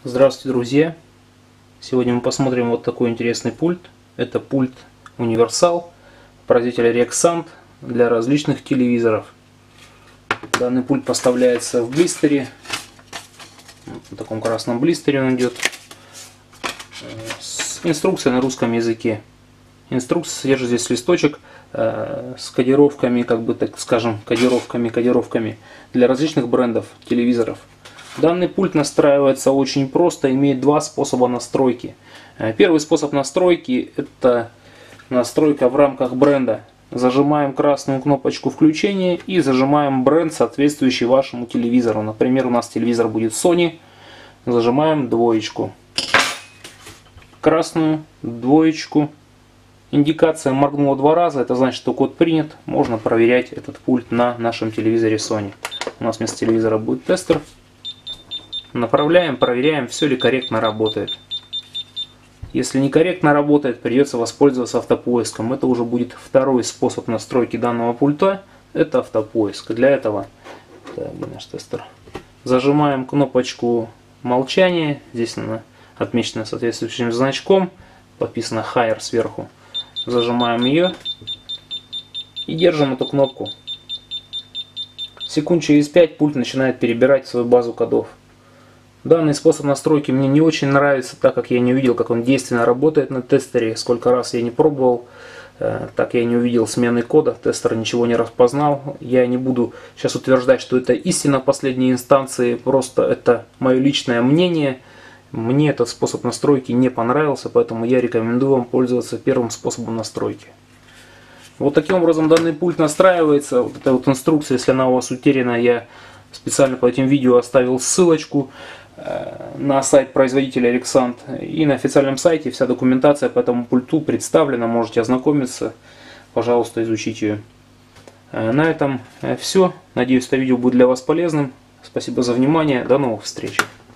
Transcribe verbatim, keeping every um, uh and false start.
Здравствуйте, друзья! Сегодня мы посмотрим вот такой интересный пульт. Это пульт универсал производителя Rexant для различных телевизоров. Данный пульт поставляется в блистере. Вот на таком красном блистере он идет. С инструкцией на русском языке. Инструкция содержит здесь листочек э, с кодировками, как бы так скажем, кодировками, кодировками для различных брендов телевизоров. Данный пульт настраивается очень просто, имеет два способа настройки. Первый способ настройки — это настройка в рамках бренда. Зажимаем красную кнопочку включения и зажимаем бренд, соответствующий вашему телевизору. Например, у нас телевизор будет Sony. Зажимаем двоечку. Красную, двоечку. Индикация моргнула два раза, это значит, что код принят. Можно проверять этот пульт на нашем телевизоре Sony. У нас вместо телевизора будет тестер. Направляем, проверяем, все ли корректно работает. Если некорректно работает, придется воспользоваться автопоиском. Это уже будет второй способ настройки данного пульта. Это автопоиск. Для этого так, где наш тестер? Зажимаем кнопочку молчания. Здесь она отмечена соответствующим значком. Подписано Higher сверху. Зажимаем ее и держим эту кнопку. Секунд через пять пульт начинает перебирать свою базу кодов. Данный способ настройки мне не очень нравится, так как я не увидел, как он действенно работает на тестере. Сколько раз я не пробовал, так я не увидел смены кода, тестер ничего не распознал. Я не буду сейчас утверждать, что это истина последней инстанции, просто это мое личное мнение. Мне этот способ настройки не понравился, поэтому я рекомендую вам пользоваться первым способом настройки. Вот таким образом данный пульт настраивается. Вот эта вот инструкция, если она у вас утеряна, я специально под этим видео оставил ссылочку на сайт производителя Rexant, и на официальном сайте вся документация по этому пульту представлена, можете ознакомиться, пожалуйста, изучите ее. На этом все. Надеюсь, это видео будет для вас полезным. Спасибо за внимание. До новых встреч.